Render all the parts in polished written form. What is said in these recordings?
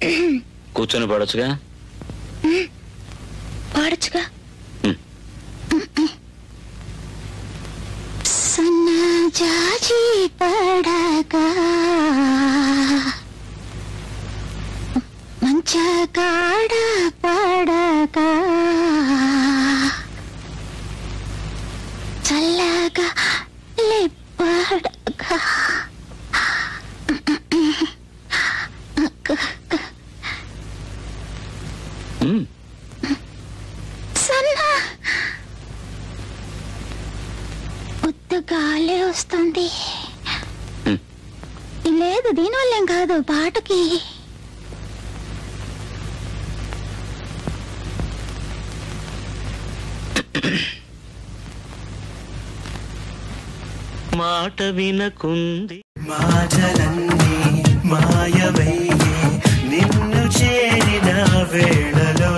కూర్చొని పాడొచ్చుగా. పాడొచ్చుగా. సన్నజాజి పడగా మంచగాడ పడగా చల్లగా లేపడగా గాలి వస్తుంది. లేదు దీనివల్లేం కాదు, పాటకి. మాట వినకుంది మాటలన్నీ మాయమయ్యే నిన్ను చేరిన వేళలో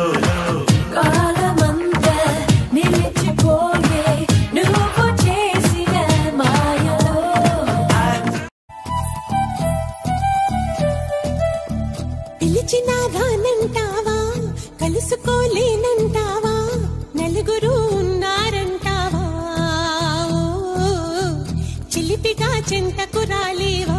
పిలిచినాగానంటావా, కలుసుకోలేనంటావా, నలుగురు ఉన్నారంటావా, చిలిపిగా చెంతకు రాలేవా.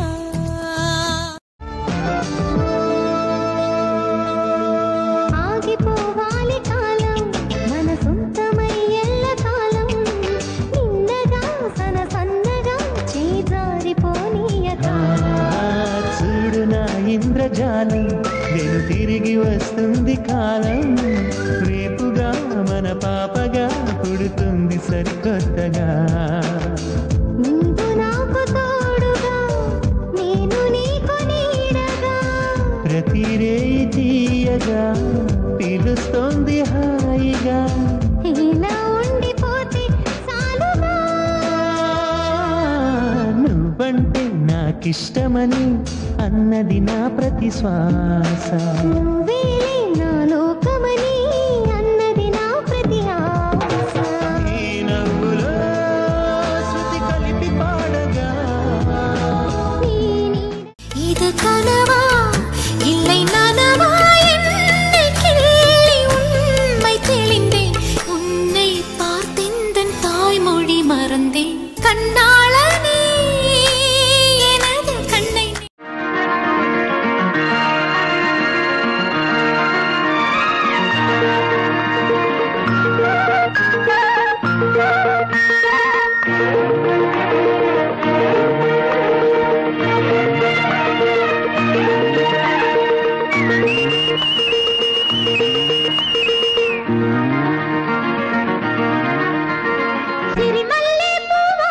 ఆగిపోవాలి కాలం మన సొంతమై ఎల్ల కాలం, నిన్నగా సన సన్నగా చేజారిపోనీయగా. చూడు నా ఇంద్రజాలం, నేను తిరిగి వస్తుంది కాలం, రేపుగా మన పాపగా పుడుతుంది సరికొత్తగా. నీవు నాకు తోడుగా, నేను నీకు నీడగా, ప్రతి రేయి తీయగా పిలుస్తోంది హాయిగా. ఇలా ఉండిపోతే చాలుగా. నువ్వంటే నాకిష్టమని అన్నది నా ప్రతి శ్వాస, నువ్వేలే నా లోకమని అన్నది నా ప్రతి ఆశ. ఈ నవ్వులో శృతి కలిపి పాడగా. இது கனவா இல்லை நனவா என்னை கிள்ளி உண்மை தெளிந்தேன், உன்னை பார்த்தெந்தன் தாய்மொழி மறந்தேன். கண்ணாளனே எனது கண்ணை సిరిమల్లె పువ్వా,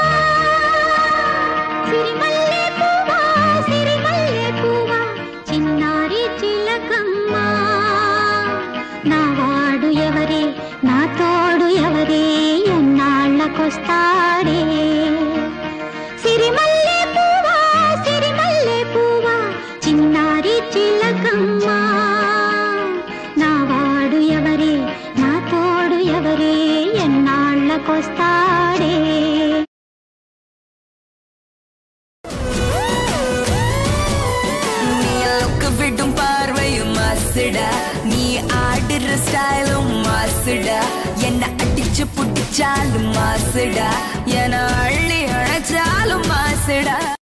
సిరిమల్లె పువ్వా, సిరిమల్లె పువ్వా, చిన్నారి చిలకమ్మ, నా వాడు ఎవరే, నా తోడు ఎవరే, ఎన్నాళ్ళకొస్తాడే. సిరిమల్లె పువ్వా, సిరిమల్లె పువ్వా, చిన్నారి చిలకమ్మ, నా వాడు ఎవరే, నా తోడు ఎవరే, ఎన్నాళ్ళకొస్తాడే. விடும் பார்வையும் மாசுடா, நீ ஆடுற ஸ்டைலும் மாசுடா, என்ன அடிச்சு புடிச்சாலும் மாசுடா, என அள்ளி அணைச்சாலும் மாசுடா.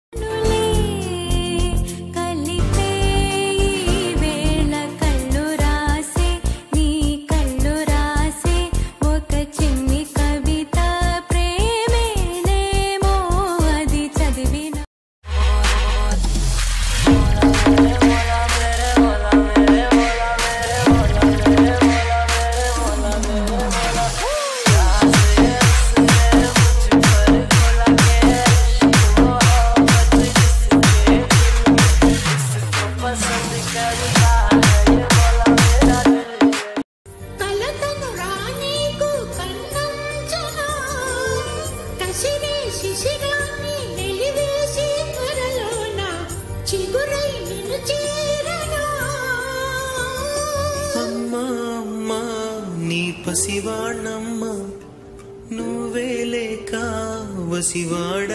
అమ్మా అమ్మా నీ పసివాణమ్మా, నువ్వే లేక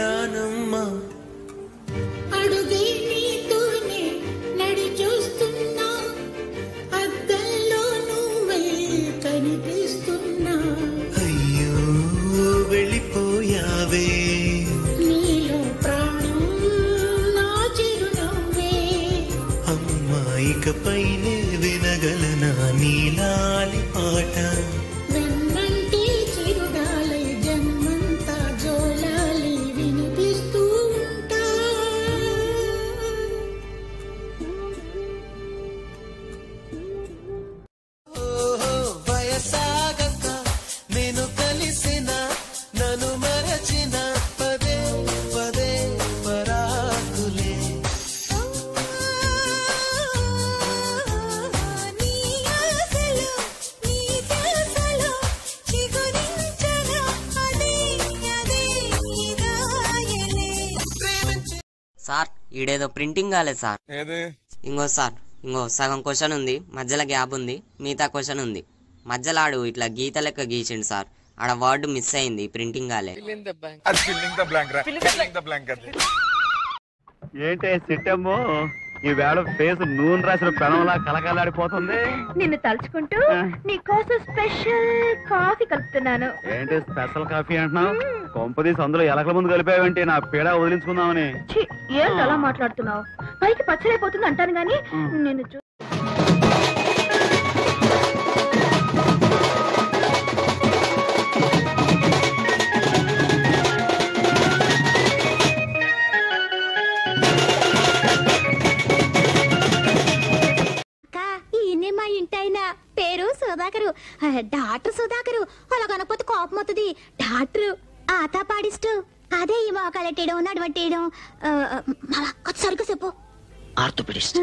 వసివాడానమ్మా. అడుగే నీతోనే నడి చూస్తున్నా, ఇకపైనే వినగలనా నీలాలి పాట సార్ ఈడేదో ప్రింటింగ్ కాలేదు సార్. ఇంకో సార్ ఇంకో సగం క్వశ్చన్ ఉంది, మధ్యలో గ్యాప్ ఉంది, మిగతా క్వశ్చన్ ఉంది. మధ్యలో ఆడు ఇట్లా గీత లెక్క గీచిండు సార్, ఆడ వర్డ్ మిస్ అయింది, ప్రింటింగ్ కాలే. ఏంటే సిట్టమ్మో ఈ వేళ ఫేస్ నూనె రాసిన పెనంలా కలకలాడిపోతుంది. నిన్ను తలుచుకుంటూ నీకోసం స్పెషల్ కాఫీ కలుపుతున్నాను. ఏంటి స్పెషల్ కాఫీ అంటున్నావు? కొంపదీసి అందులో ఎలకల ముందు కలిపావేంటి నా పీడ వదిలించుకుందామని? ఏంటి అలా మాట్లాడుతున్నావు? పైకి పచ్చలైపోతుంది అంటాను గాని నేను మా ఇంటైనా పేరు సుధాకరు, డాక్టర్ సుధాకరు. అలా కనకపోతే కోపం అవుతుంది. డాక్టర్ ఆతా పాడిస్తూ అదే ఈ మోకాలెట్టేయడం నడవట్టేయడం. సరిగ్గా చెప్పు. ఆర్థోపెడిస్ట్.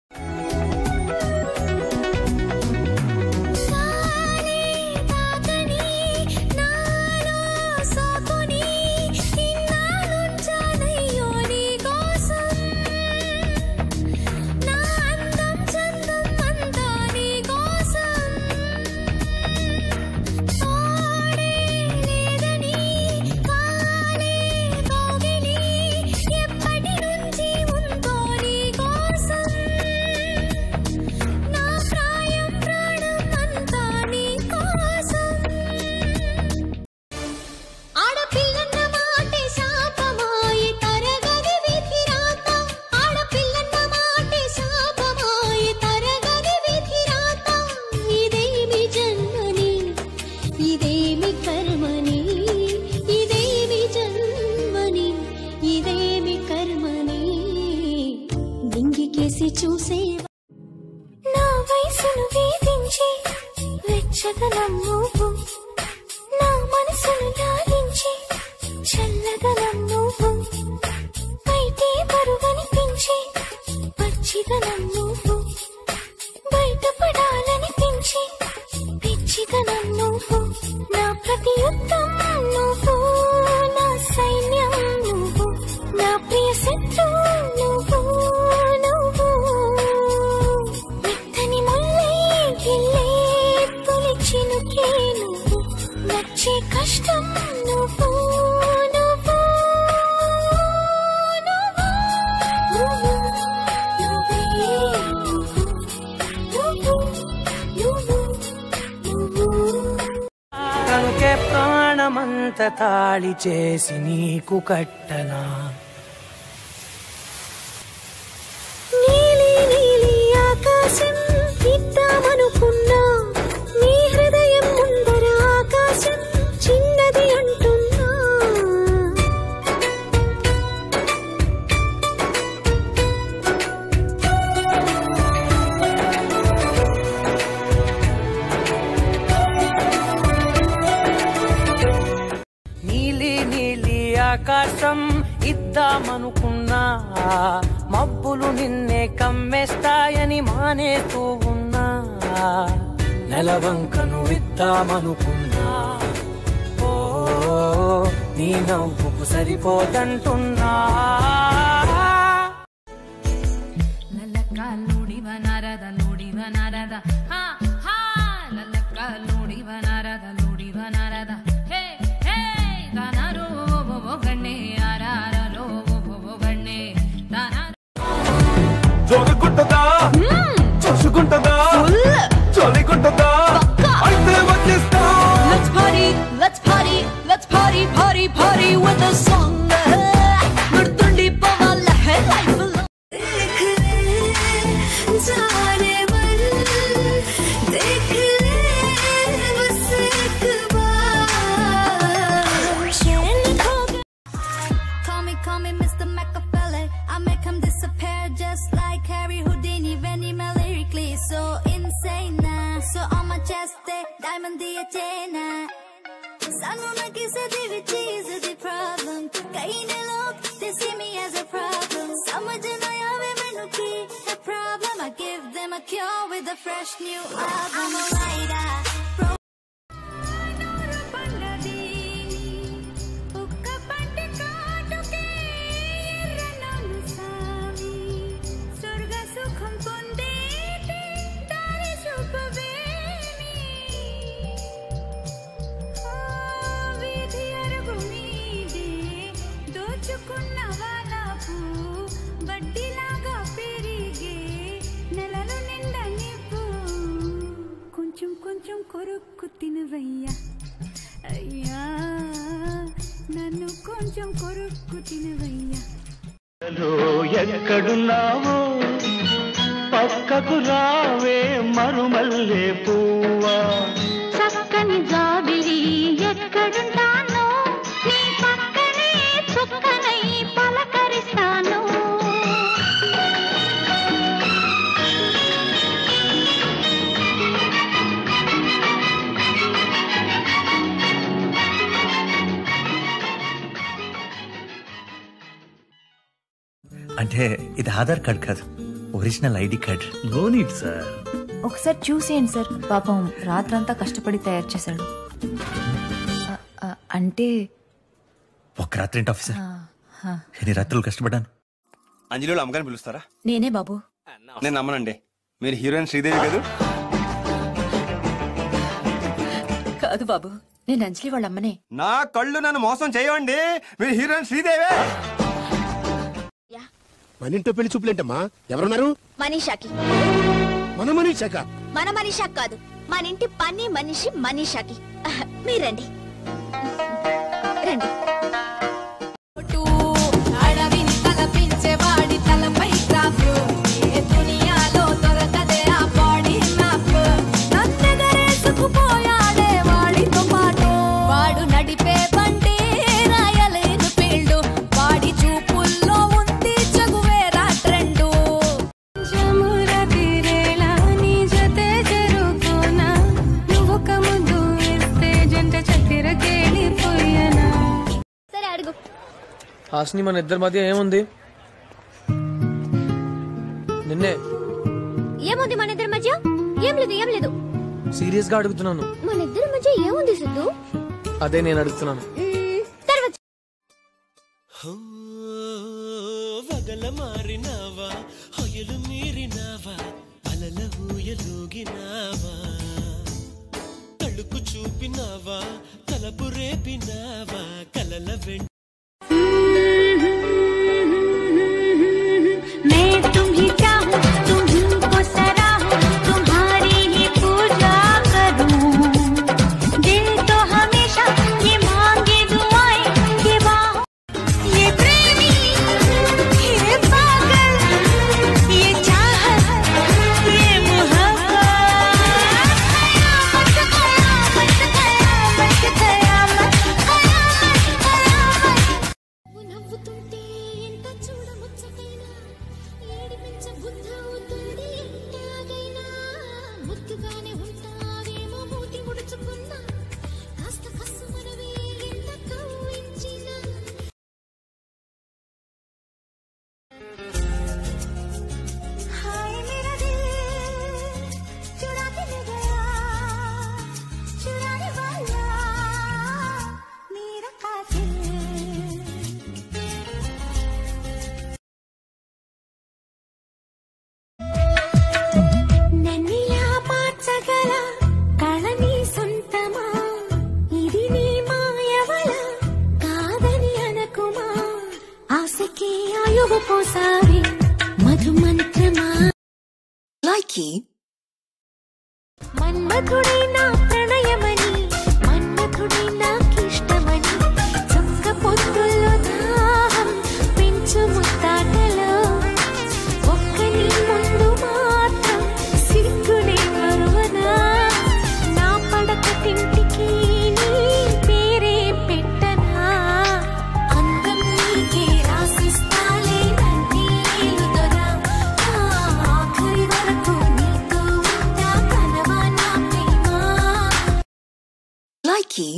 చూసే నా వయసును వేధించి వెచ్చదనం నువ్వు, నా మనసును లాలించి చల్లదనం నువ్వు, బయటే బరువనిపించి పచ్చిదనం నువ్వు, బయటపడాలనిపించి పిచ్చిదనం నువ్వు, నా ప్రతి యుద్ధం నువ్వు, నా సైన్యం నువ్వు, నా ప్రియ శత్రువు నువ్వు. నచ్చే కష్టం నువ్వు, నువ్వు, నువ్వు, కనుకే ప్రాణమంత తాళి చేసి నీకు కట్టనా. నీలి నీలి ఆకాశం ఇద్దామనుకున్నా, నీ హృదయం ముందర ఆకాశం చిన్నది అంటున్నా. నీలి నీలి ఆకాశం ఇద్దామనుకున్నా, మబ్బులు నిన్నే కమ్మేస్తాయని మానేస్తూ ఉన్నా. నెలవంకను ఇద్దామనుకున్నా, ఓ నీ నవ్వుకు సరిపోదంటున్నా. లలక్క లూడివ నరద లూడివ నరద హా హా లలక్క లూడివ నరద లూడివ నరద హే హే దానరు ఓ గణే ఆరారలో ఓ గణే దానరు జోరుకుంటదా చూసుకుంటదా చోలికుంటదా అయితే వచ్చేస్తా. Let's party, let's party, let's party, party, party with a song. Murtundi pavalla hai life. मंदी चेना सानू ना किसे दी भी चीज दी प्रॉब्लम कई ने लोग they see me as a problem समझ ना आवे मैनू की है problem I give them a cure with a fresh new album I'm a writer కొంచెం కొరుక్కు తినవయ్యా అయ్యా నన్ను కొంచెం కొరుక్కు తినవయ్యా ఎక్కడున్నావో పక్కకు రావే మరుమల్లే పువ్వా చక్కని జాబిలి ఎక్కడుంటానో నీ పక్కనే చుక్కనై పలకరిస్తాను అంటే ఇది ఆధార్ కార్డ్ కాదు, original ID card. No need sir. ఒకసారి చూసేయండి సార్, పాపం రాత్రంతా కష్టపడి తయారు చేశాడు. అంటే ఒక రాత్రి ఏంటి ఆఫీసర్, ఎన్ని రాత్రులు కష్టపడ్డాను. అంజలిలో అమ్మగారిని పిలుస్తారా? నేనే బాబు. నేను నమ్మనండి, మీరు హీరోయిన్ శ్రీదేవి కదా? కాదు బాబు, నేను అంజలి వాళ్ళ అమ్మనే. నా కళ్ళు నన్ను మోసం చేయవండి, మీరు హీరోయిన్ శ్రీదేవే. మన ఇంట్లో పెళ్లి చూపులేంటమ్మా, ఎవరున్నారు? మనీషాకి. మన మనీషాక? మన మనీషా కాదు, మన ఇంటి పని మనిషి మనీషాకి. మీరండి రండి. అడవిని తలపించేవాడి తలపై క్రాఫ్ ఏ దునియాలో దొరకదే ఆ బాడీ మ్యాప్ నన్నెగరేసుకుపోయాడే వాడితో పాటు వాడు నడిపే బండి రాయలేని ఫీల్డ్ వాడి చూపుల్లో ఉంది జగువేరా ట్రెండు జముర తీరేలా నీ జతే జరుగునా నువ్వు ఒక ముద్దు ఇస్తే జంట చక్కెర కేలిపోయనా. సరే అడుగు. హాస్ని, మన ఇద్దరి మధ్య ఏముంది? నిన్నే. ఏముంది మన ఇద్దరి మధ్య? ఏం లేదు, ఏం లేదు. సీరియస్ గా అడుగుతున్నాను. మన ఇద్దరి మధ్య ఏముంది సిద్ధు? అదే నేను అడుగుతున్నాను. వగల మారినావా, హొయలు మీరినావా, అలల ఊయలూగినావా, తళుకు చూపినావా, తలపు రేపినావా, కలల వెంట మన్మథుడైనా ప్రణయమని మన్మథుడైనా కిష్టమని చొక్క పొత్తుల్లో దాహం పెంచు ముత్తాటలో ఒక్కని ముందు మాత్రం సిగ్గునే మరువనా నా పడక తింటికి నీ పేరే పెట్టనా అందం నీకే రాసిస్తాలే నన్నీలు దొరా ఆఖరి వరకు నీతో ఉంటా కనవా నా ప్రేమ Likey.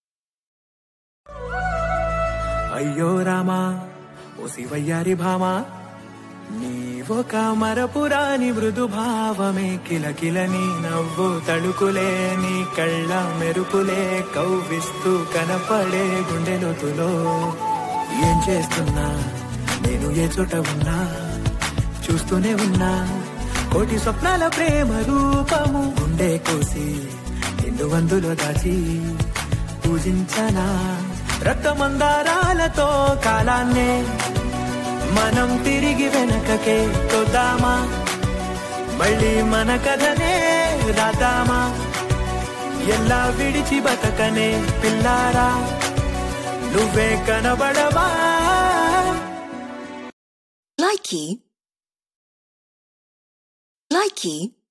అయ్యో రామా ఓ శివయ్యారి భామా నీవొక మరపురాని మృదు భావమే కిలకిలని నవ్వు తడుకులే నీ కళ్ళ మెరుపులే కవ్విస్తూ కనపడే గుండెలోతులో ఏం చేస్తున్నా నేను ఏ చోట ఉన్నా చూస్తూనే ఉన్నా కోటి స్వప్నాల ప్రేమ రూపము గుండె కోసి నిండు వందులో దాచి పూజించనా రక్తమందారాలతో కాలాన్నే మనం తిరిగి వెనకకే తోద్దామా మళ్ళీ మన కథనే రాద్దామా ఎలా విడిచి బతకనే పిల్లారా నువ్వే కనబడవా Likey. Likey.